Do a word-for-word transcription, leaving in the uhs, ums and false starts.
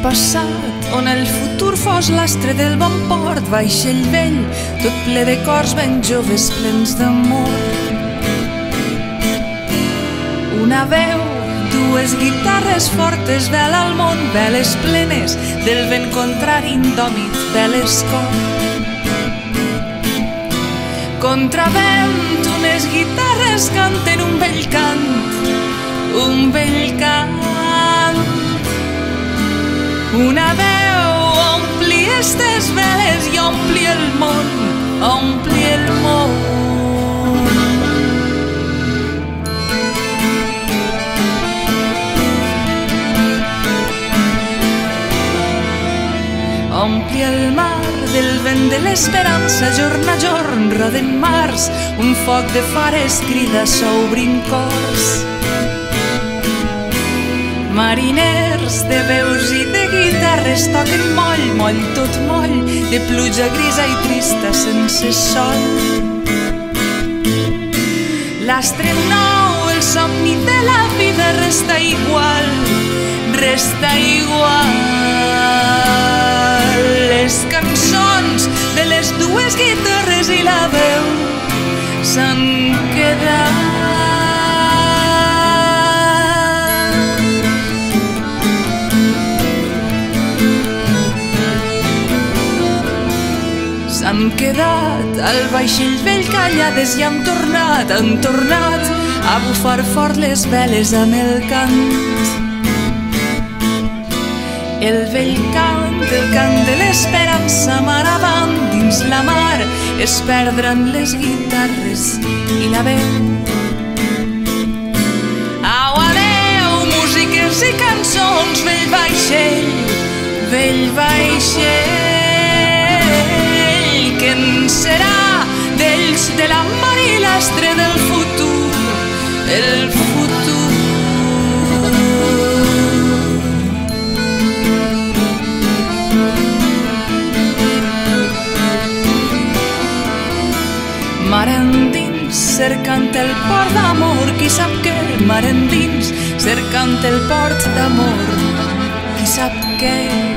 passat, on el futur fos l'astre del bon port, vaixell vell, tot ple de cors ben joves plens d'amor. Una veu, dues guitarres fortes, vela al món, veles plenes del vent contrari indòmit, veles cor. Contravent, unes guitarres canten un vell cant, un vell cant. Una veu ompli estes veles i ompli el món, ompli el món. Ompli el mar del vent de l'esperança, jorn a jorn roden mars, un foc de fares crida s'obrint cors. Mariners de veus i de guitarres toquen moll, moll tot moll, de pluja grisa i trista sense sol. L'astre nou, el somni de la vida resta igual, resta igual. Les cançons de les dues guitarres i la veu s'han quedat. S'han quedat al vaixell vell callades i han tornat, han tornat a bufar fort les veles amb el cant. El vell cant, el cant de l'esperança, mar avant dins la mar, es perdran les guitarres i la veu. Au, adeu, músiques i cançons, vell vaixell, vell vaixell. Què en serà d'ells, de la mar i l'astre del futur, el futur? Mar endins, cercant el port d'amor, qui sap què? Mar endins, cercant el port d'amor, qui sap què?